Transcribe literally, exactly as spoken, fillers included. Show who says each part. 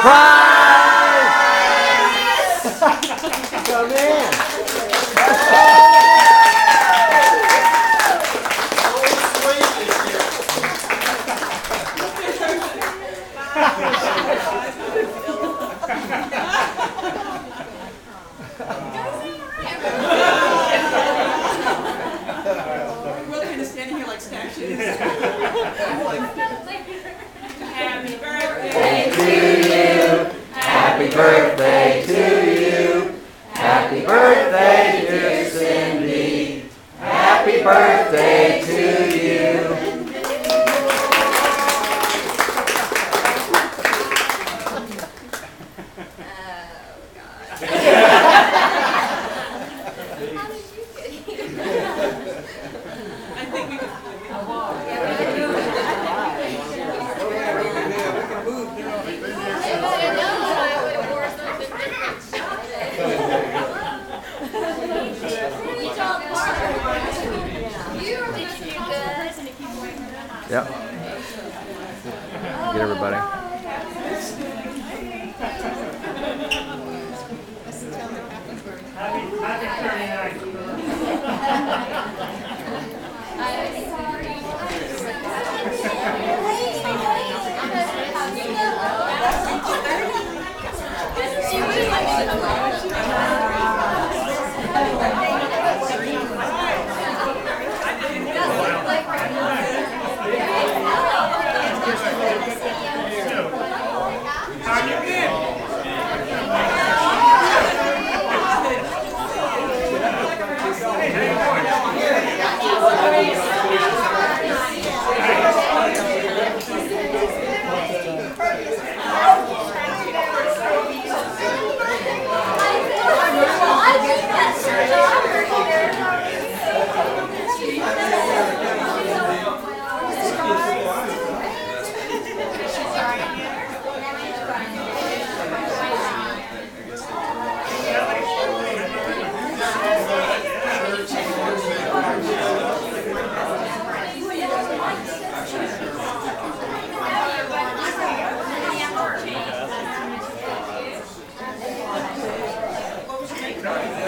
Speaker 1: Come in.
Speaker 2: We're kind of standing here like statues. Happy birthday
Speaker 3: to you. Happy birthday to you. Happy birthday, dear Cindy. Happy birthday to you.
Speaker 2: I think we could.
Speaker 3: Yep. Get everybody.
Speaker 2: What was your name?